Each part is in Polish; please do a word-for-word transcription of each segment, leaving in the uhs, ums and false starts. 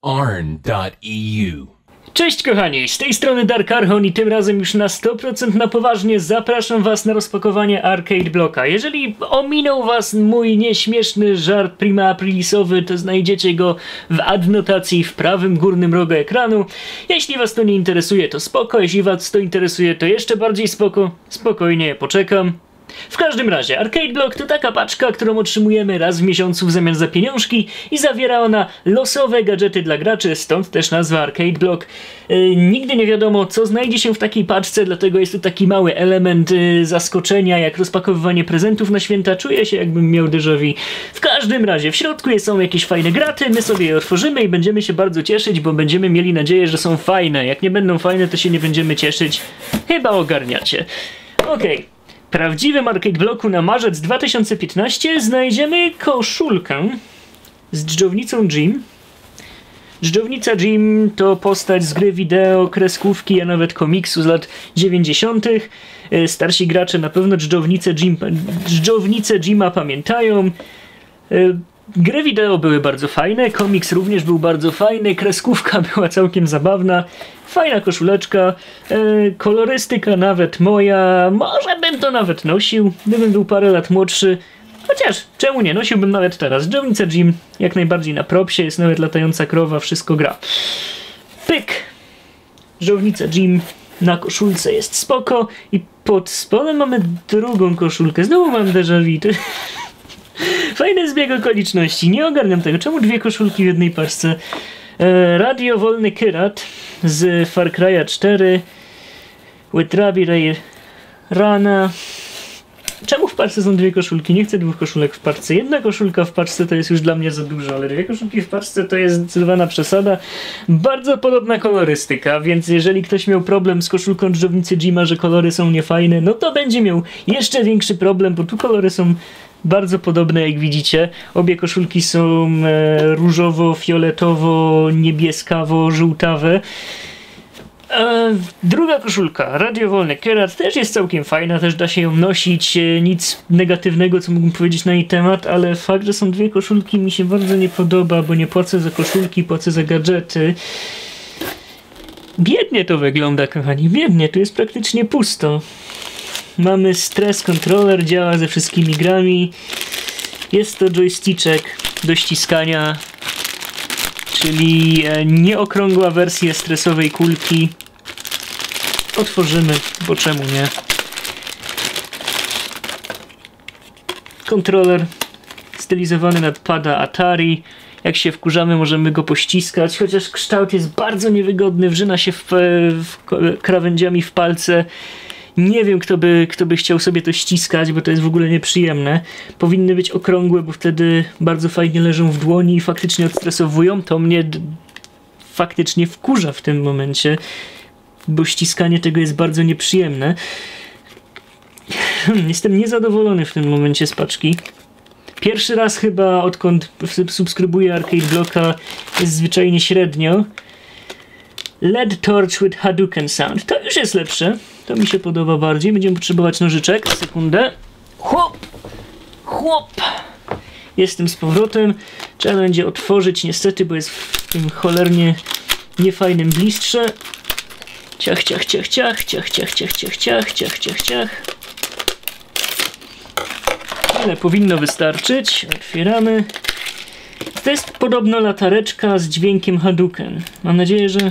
arn dot e u. Cześć kochani, z tej strony Dark Archon i tym razem już na sto procent na poważnie zapraszam was na rozpakowanie Arcade Blocka. Jeżeli ominął was mój nieśmieszny żart prima aprilisowy, to znajdziecie go w adnotacji w prawym górnym rogu ekranu. Jeśli was to nie interesuje, to spoko, jeśli was to interesuje, to jeszcze bardziej spoko. Spokojnie, poczekam. W każdym razie, Arcade Block to taka paczka, którą otrzymujemy raz w miesiącu w zamian za pieniążki i zawiera ona losowe gadżety dla graczy, stąd też nazwa Arcade Block. Yy, nigdy nie wiadomo, co znajdzie się w takiej paczce, dlatego jest to taki mały element yy, zaskoczenia, jak rozpakowywanie prezentów na święta. Czuję się, jakbym miał déjà vu. W każdym razie, w środku są jakieś fajne graty, my sobie je otworzymy i będziemy się bardzo cieszyć, bo będziemy mieli nadzieję, że są fajne. Jak nie będą fajne, to się nie będziemy cieszyć. Chyba ogarniacie. Okej. Okay. W prawdziwym Arcade Blocku na marzec dwa tysiące piętnasty znajdziemy koszulkę z dżdżownicą Jim. Dżdżownica Jim to postać z gry wideo, kreskówki, a nawet komiksu z lat dziewięćdziesiątych. Starsi gracze na pewno dżdżownicę, Jim, dżdżownicę Jima pamiętają. Gry wideo były bardzo fajne, komiks również był bardzo fajny, kreskówka była całkiem zabawna, fajna koszuleczka, e, kolorystyka nawet moja, może bym to nawet nosił, gdybym był parę lat młodszy, chociaż czemu nie, nosiłbym nawet teraz. Dżdżownica Jim jak najbardziej na propsie, jest nawet latająca krowa, wszystko gra. Pyk! Dżdżownica Jim na koszulce jest spoko i pod spodem mamy drugą koszulkę, znowu mam déjà vu. Fajny zbieg okoliczności, nie ogarniam tego. Czemu dwie koszulki w jednej paczce? E, Radio Wolny Kyrat z Far Cry'a cztery, With Rabi Ray Rana. Czemu w paczce są dwie koszulki? Nie chcę dwóch koszulek w paczce. Jedna koszulka w paczce to jest już dla mnie za dużo, ale dwie koszulki w paczce to jest zdecydowana przesada. Bardzo podobna kolorystyka, więc jeżeli ktoś miał problem z koszulką dżdżownicy Jima, że kolory są niefajne, no to będzie miał jeszcze większy problem, bo tu kolory są bardzo podobne, jak widzicie. Obie koszulki są e, różowo, fioletowo, niebieskawo-żółtawe. E, druga koszulka, Radio Wolny Kyrat, też jest całkiem fajna, też da się ją nosić. E, nic negatywnego, co mógłbym powiedzieć na jej temat, ale fakt, że są dwie koszulki, mi się bardzo nie podoba, bo nie płacę za koszulki, płacę za gadżety. Biednie to wygląda, kochani, biednie, tu jest praktycznie pusto. Mamy Stress Controller, działa ze wszystkimi grami. Jest to joysticzek do ściskania, czyli nieokrągła wersja stresowej kulki. Otworzymy, bo czemu nie? Kontroler stylizowany nad pada Atari. Jak się wkurzamy, możemy go pościskać, chociaż kształt jest bardzo niewygodny, wrzyna się w, w, krawędziami w palce. Nie wiem, kto by, kto by chciał sobie to ściskać, bo to jest w ogóle nieprzyjemne. Powinny być okrągłe, bo wtedy bardzo fajnie leżą w dłoni i faktycznie odstresowują. To mnie faktycznie wkurza w tym momencie, bo ściskanie tego jest bardzo nieprzyjemne. Jestem niezadowolony w tym momencie z paczki. Pierwszy raz chyba, odkąd subskrybuję Arcade Blocka, jest zwyczajnie średnio. L E D Torch with Hadouken Sound. To już jest lepsze. To mi się podoba bardziej. Będziemy potrzebować nożyczek. Sekundę. Chłop! Chłop! Jestem z powrotem. Trzeba będzie otworzyć niestety, bo jest w tym cholernie niefajnym blistrze. Ciach, ciach, ciach, ciach, ciach, ciach, ciach, ciach, ciach, ciach, ciach, ciach. Tyle powinno wystarczyć. Otwieramy. To jest podobno latareczka z dźwiękiem Hadouken. Mam nadzieję, że...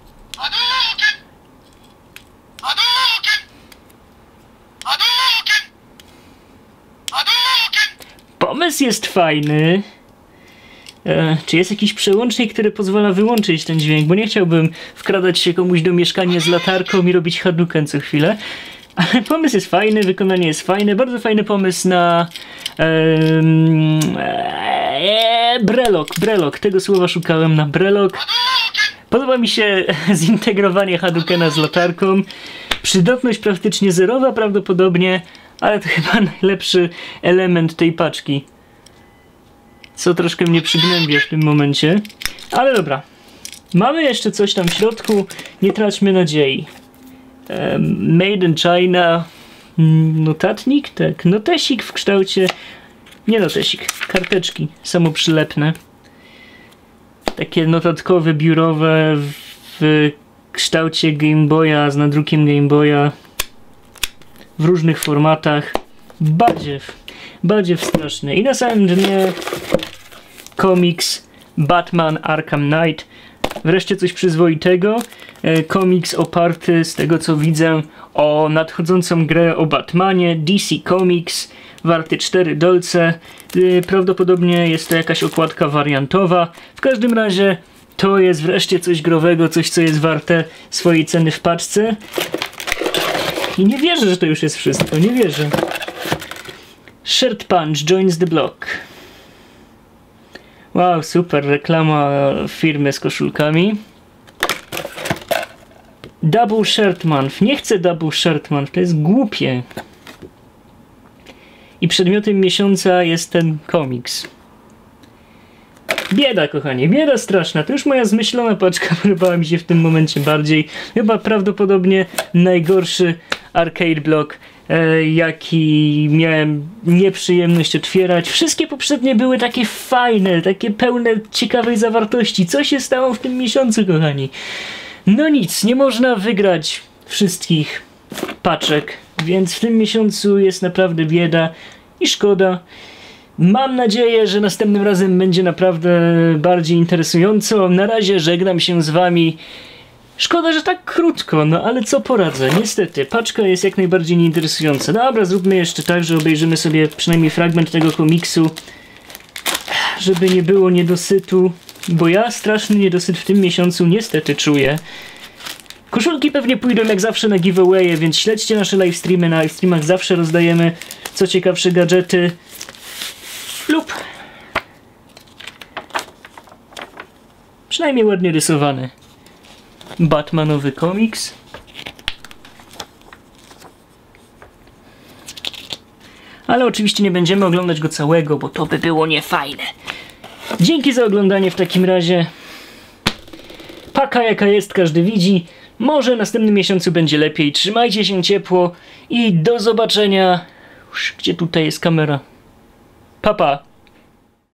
Pomysł jest fajny. E, czy jest jakiś przełącznik, który pozwala wyłączyć ten dźwięk? Bo nie chciałbym wkradać się komuś do mieszkania z latarką i robić Hadouken co chwilę. Ale pomysł jest fajny, wykonanie jest fajne. Bardzo fajny pomysł na e, e, brelok. Brelok, tego słowa szukałem, na brelok. Podoba mi się zintegrowanie Hadoukena z latarką. Przydatność praktycznie zerowa prawdopodobnie, ale to chyba najlepszy element tej paczki. Co troszkę mnie przygnębia w tym momencie. Ale dobra. Mamy jeszcze coś tam w środku. Nie traćmy nadziei. Um, Made in China. Notatnik? Tak. Notesik w kształcie... Nie notesik. Karteczki samoprzylepne. takie notatkowe, biurowe w kształcie Game Boya z nadrukiem Game Boya w różnych formatach. Badziew, badziew straszny. I na samym dnie komiks Batman Arkham Knight. Wreszcie coś przyzwoitego. E, komiks oparty, z tego co widzę, o nadchodzącą grę o Batmanie. D C Comics, warty cztery dolce. E, prawdopodobnie jest to jakaś okładka wariantowa. W każdym razie to jest wreszcie coś growego, coś co jest warte swojej ceny w paczce. I nie wierzę, że to już jest wszystko, nie wierzę. Shirt Punch joins the block. Wow, super, reklama firmy z koszulkami. Double Shirt Month. Nie chcę Double Shirt Month, to jest głupie. I przedmiotem miesiąca jest ten komiks. Bieda, kochanie, bieda straszna. To już moja zmyślona paczka podobała mi się w tym momencie bardziej. Chyba prawdopodobnie najgorszy arcade block, e, jaki miałem nieprzyjemność otwierać. Wszystkie poprzednie były takie fajne, takie pełne ciekawej zawartości. Co się stało w tym miesiącu, kochani? No nic, nie można wygrać wszystkich paczek, więc w tym miesiącu jest naprawdę bieda i szkoda. Mam nadzieję, że następnym razem będzie naprawdę bardziej interesująco. Na razie żegnam się z wami. Szkoda, że tak krótko, no ale co poradzę. Niestety, paczka jest jak najbardziej nieinteresująca. Dobra, zróbmy jeszcze tak, że obejrzymy sobie przynajmniej fragment tego komiksu, żeby nie było niedosytu, bo ja straszny niedosyt w tym miesiącu niestety czuję. Koszulki pewnie pójdą jak zawsze na giveawaye, więc śledźcie nasze livestreamy. Na livestreamach zawsze rozdajemy co ciekawsze gadżety. Lub przynajmniej ładnie rysowany Batmanowy komiks. Ale oczywiście nie będziemy oglądać go całego, bo to by było niefajne. Dzięki za oglądanie w takim razie. Paka jaka jest, każdy widzi. Może w następnym miesiącu będzie lepiej. Trzymajcie się ciepło i do zobaczenia. Gdzie tutaj jest kamera? Pa, pa.